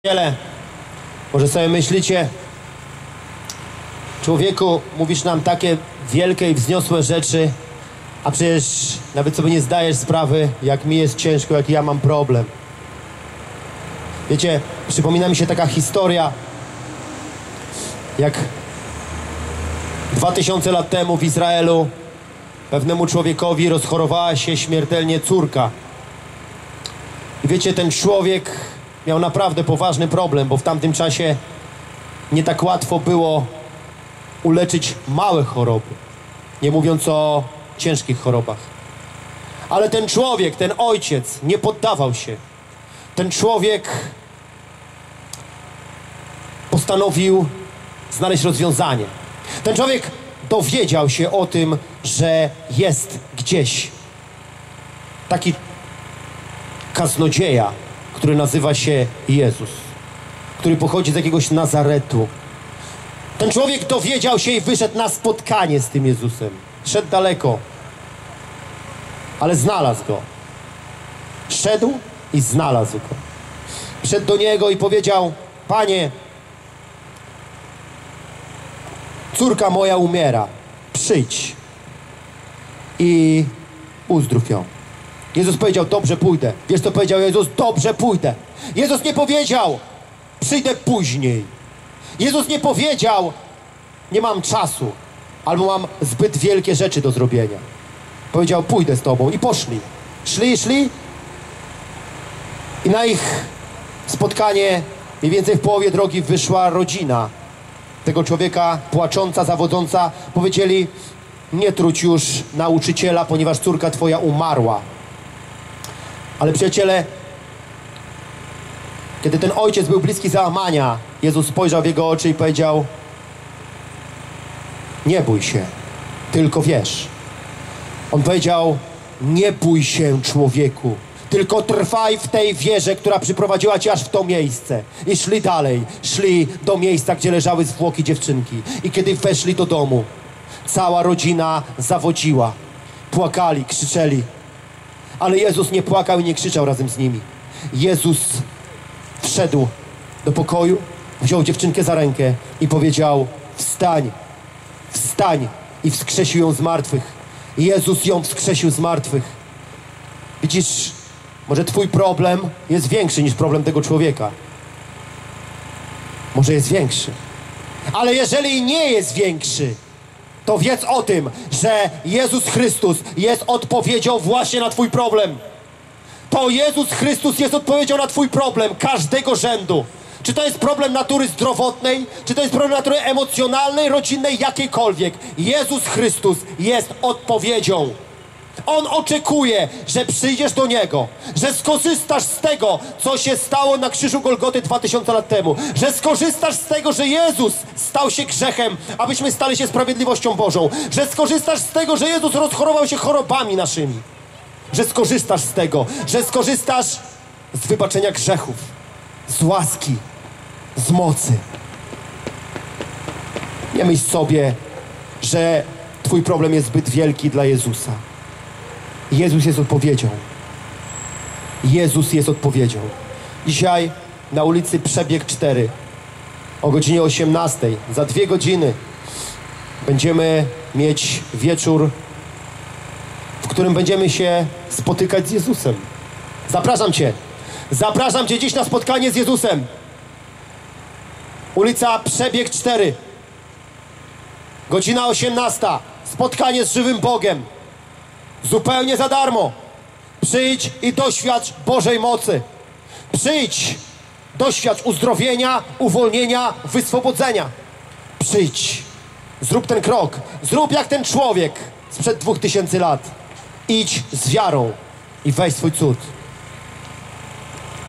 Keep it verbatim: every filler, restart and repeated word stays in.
Wiele. Może sobie myślicie, człowieku, mówisz nam takie wielkie i wzniosłe rzeczy, a przecież nawet sobie nie zdajesz sprawy, jak mi jest ciężko, jaki ja mam problem. Wiecie, przypomina mi się taka historia, jak dwa tysiące lat temu w Izraelu pewnemu człowiekowi rozchorowała się śmiertelnie córka. I wiecie, ten człowiek miał naprawdę poważny problem, bo w tamtym czasie nie tak łatwo było uleczyć małe choroby, nie mówiąc o ciężkich chorobach. Ale ten człowiek, ten ojciec nie poddawał się. Ten człowiek postanowił znaleźć rozwiązanie. Ten człowiek dowiedział się o tym, że jest gdzieś taki kaznodzieja, który nazywa się Jezus, który pochodzi z jakiegoś Nazaretu. Ten człowiek dowiedział się i wyszedł na spotkanie z tym Jezusem. Szedł daleko, ale znalazł Go. Szedł i znalazł Go. Wszedł do Niego i powiedział: Panie, córka moja umiera, przyjdź i uzdrów ją. Jezus powiedział: dobrze, pójdę. Wiesz, co powiedział Jezus? Dobrze, pójdę. Jezus nie powiedział: przyjdę później. Jezus nie powiedział: nie mam czasu, albo mam zbyt wielkie rzeczy do zrobienia. Powiedział: pójdę z Tobą. I poszli. Szli, szli i na ich spotkanie mniej więcej w połowie drogi wyszła rodzina tego człowieka, płacząca, zawodząca. Powiedzieli: nie truć już nauczyciela, ponieważ córka Twoja umarła. Ale przyjaciele, kiedy ten ojciec był bliski załamania, Jezus spojrzał w jego oczy i powiedział: nie bój się, tylko wierz. On powiedział: nie bój się, człowieku, tylko trwaj w tej wierze, która przyprowadziła cię aż w to miejsce. I szli dalej, szli do miejsca, gdzie leżały zwłoki dziewczynki. I kiedy weszli do domu, cała rodzina zawodziła. Płakali, krzyczeli. Ale Jezus nie płakał i nie krzyczał razem z nimi. Jezus wszedł do pokoju, wziął dziewczynkę za rękę i powiedział: wstań, wstań, i wskrzesił ją z martwych. Jezus ją wskrzesił z martwych. Widzisz, może twój problem jest większy niż problem tego człowieka. Może jest większy. Ale jeżeli nie jest większy, to wiedz o tym, że Jezus Chrystus jest odpowiedzią właśnie na twój problem. To Jezus Chrystus jest odpowiedzią na twój problem każdego rzędu. Czy to jest problem natury zdrowotnej, czy to jest problem natury emocjonalnej, rodzinnej, jakiejkolwiek. Jezus Chrystus jest odpowiedzią. On oczekuje, że przyjdziesz do Niego, że skorzystasz z tego, co się stało na krzyżu Golgoty dwa tysiące lat temu, że skorzystasz z tego, że Jezus stał się grzechem, abyśmy stali się sprawiedliwością Bożą, że skorzystasz z tego, że Jezus rozchorował się chorobami naszymi, że skorzystasz z tego, że skorzystasz z wybaczenia grzechów, z łaski, z mocy. Nie myśl sobie, że twój problem jest zbyt wielki dla Jezusa. Jezus jest odpowiedzią. Jezus jest odpowiedzią. Dzisiaj na ulicy Przebieg cztery o godzinie osiemnastej, za dwie godziny będziemy mieć wieczór, w którym będziemy się spotykać z Jezusem. Zapraszam Cię. Zapraszam Cię dziś na spotkanie z Jezusem. Ulica Przebieg cztery. Godzina osiemnasta. Spotkanie z żywym Bogiem. Zupełnie za darmo. Przyjdź i doświadcz Bożej mocy. Przyjdź, doświadcz uzdrowienia, uwolnienia, wyswobodzenia. Przyjdź, zrób ten krok. Zrób jak ten człowiek sprzed dwóch tysięcy lat. Idź z wiarą i weź swój cud.